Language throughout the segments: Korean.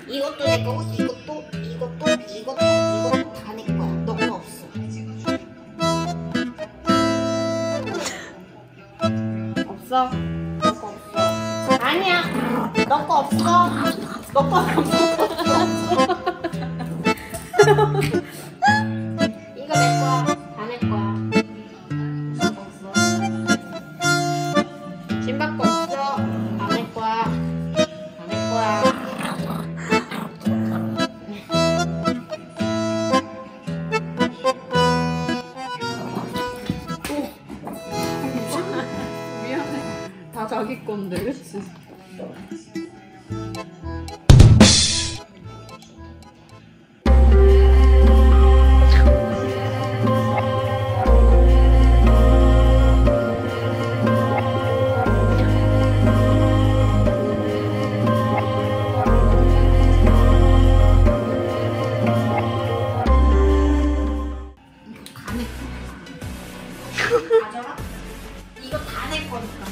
이것도 내 거고 이것도 다 내 거야. 너 거 없어. 없어? 너 거 없어. 아니야. 너 거 없어. 너 거 없어. 이거 내 거야. 다 내 거야. 너 거 없어. 신발 거 없어. 안 내 거야. 안 내 거야. 다 자기 건데, 그치? 가져라? 이거 다 내 거니까.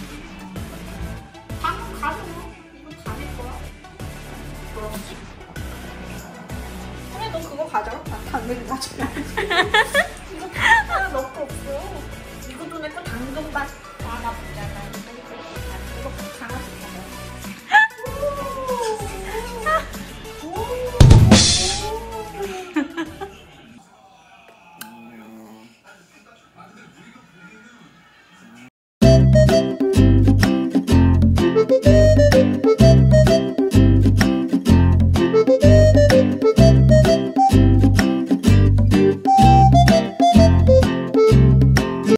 방금 가져라. 이거 다 내 거야. 그렇지. 그래, 너 그거 가져라. 나 당근 가져야지. 이거 다 너 거 없어. 이것도 내 거 당근밭. 아, 나 보자.